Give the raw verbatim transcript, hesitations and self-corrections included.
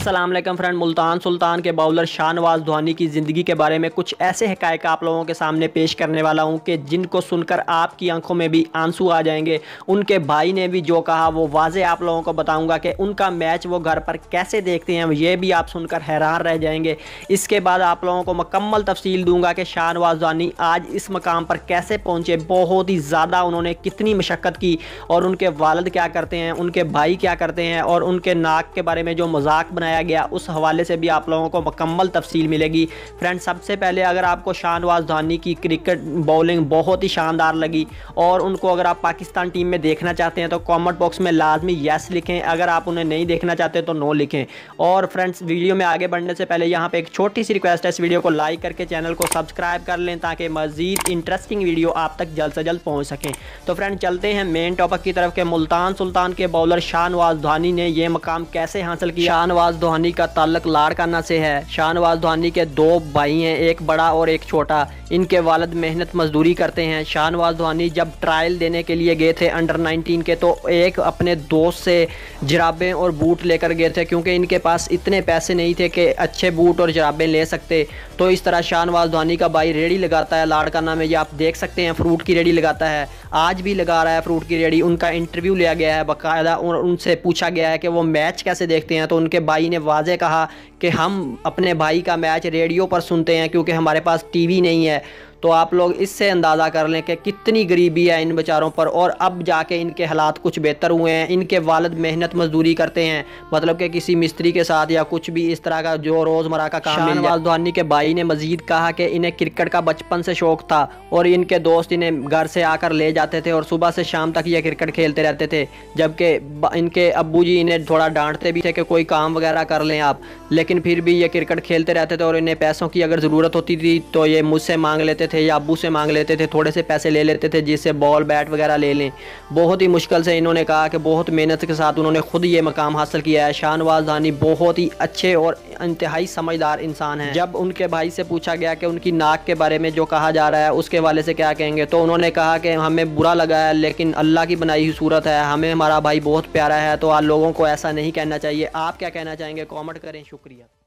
अस्सलाम वालेकुम फ्रेंड। मुल्तान सुल्तान के बाउलर शाहनवाज धोनी की ज़िंदगी के बारे में कुछ ऐसे हक़ाइक़ आप लोगों के सामने पेश करने वाला हूं कि जिनको सुनकर आपकी आंखों में भी आंसू आ जाएंगे। उनके भाई ने भी जो कहा वो वाज़े आप लोगों को बताऊंगा कि उनका मैच वो घर पर कैसे देखते हैं, ये भी आप सुनकर हैरान रह जाएंगे। इसके बाद आप लोगों को मुकम्मल तफसील दूंगा कि शाहनवाज धोनी आज इस मकाम पर कैसे पहुँचे, बहुत ही ज़्यादा उन्होंने कितनी मशक्क़त की और उनके वालिद क्या करते हैं, उनके भाई क्या करते हैं और उनके नाक के बारे में जो मजाक बनाया गया उस हवाले से भी आप लोगों को मुकम्मल तफसील मिलेगी। फ्रेंड्स, सबसे पहले अगर आपको शाहनवाज धोनी की क्रिकेट बॉलिंग बहुत ही शानदार लगी और उनको अगर आप पाकिस्तान टीम में देखना चाहते हैं तो कमेंट बॉक्स में लाजमी यस लिखें, अगर आप उन्हें नहीं देखना चाहते तो नो लिखें। और फ्रेंड्स, वीडियो में आगे बढ़ने से पहले यहाँ पे एक छोटी सी रिक्वेस्ट है, इस वीडियो को लाइक करके चैनल को सब्सक्राइब कर लें ताकि मज़ीद इंटरेस्टिंग वीडियो आप तक जल्द से जल्द पहुँच सकें। तो फ्रेंड, चलते हैं मेन टॉपिक की तरफ के मुल्तान सुल्तान के बॉलर शाहनवाज धोनी ने यह मकाम कैसे हासिल किया। शाहनवाज धोनी का ताल्लुक लाड़काना से है। शाहनवाज धोनी के दो भाई हैं, एक बड़ा और एक छोटा। इनके वालिद मेहनत मजदूरी करते हैं। शाहनवाज धोनी जब ट्रायल देने के लिए गए थे अंडर नाइनटीन के, तो एक अपने दोस्त से जराबें और बूट लेकर गए थे क्योंकि इनके पास इतने पैसे नहीं थे कि अच्छे बूट और जराबें ले सकते। तो इस तरह शाहनवाज धोनी का भाई रेडी लगाता है लाड़काना में, ये आप देख सकते हैं, फ्रूट की रेडी लगाता है, आज भी लगा रहा है फ्रूट की रेडी। उनका इंटरव्यू लिया गया है बाकायदा और उनसे पूछा गया है कि वो मैच कैसे देखते हैं, तो उनके भाई ने वाज़े कहा कि हम अपने भाई का मैच रेडियो पर सुनते हैं क्योंकि हमारे पास टीवी नहीं है। तो आप लोग इससे अंदाज़ा कर लें कि कितनी गरीबी है इन बेचारों पर, और अब जाके इनके हालात कुछ बेहतर हुए हैं। इनके वालिद मेहनत मजदूरी करते हैं, मतलब कि किसी मिस्त्री के साथ या कुछ भी इस तरह का जो रोज़मर्रा का काम। शाहनवाज धोनी के भाई ने मजीद कहा कि इन्हें क्रिकेट का बचपन से शौक़ था और इनके दोस्त इन्हें घर से आकर ले जाते थे और सुबह से शाम तक ये क्रिकेट खेलते रहते थे, जबकि इनके अब्बू जी इन्हें थोड़ा डांटते भी थे कि कोई काम वगैरह कर लें आप, लेकिन फिर भी ये क्रिकेट खेलते रहते थे। और इन्हें पैसों की अगर ज़रूरत होती थी तो ये मुझसे मांग लेते थे या अब्बू से मांग लेते थे, थोड़े से पैसे ले लेते थे जिससे बॉल बैट वगैरह ले लें। बहुत ही मुश्किल से इन्होंने कहा कि बहुत मेहनत के साथ उन्होंने खुद ये मकाम हासिल किया है। शाहनवाज धोनी बहुत ही अच्छे और इंतहाई समझदार इंसान हैं। जब उनके भाई से पूछा गया कि उनकी नाक के बारे में जो कहा जा रहा है उसके वाले से क्या कहेंगे, तो उन्होंने कहा कि हमें बुरा लगा है लेकिन अल्लाह की बनाई हुई सूरत है, हमें हमारा भाई बहुत प्यारा है, तो आप लोगों को ऐसा नहीं कहना चाहिए। आप क्या कहना चाहेंगे, कॉमेंट करें। शुक्रिया।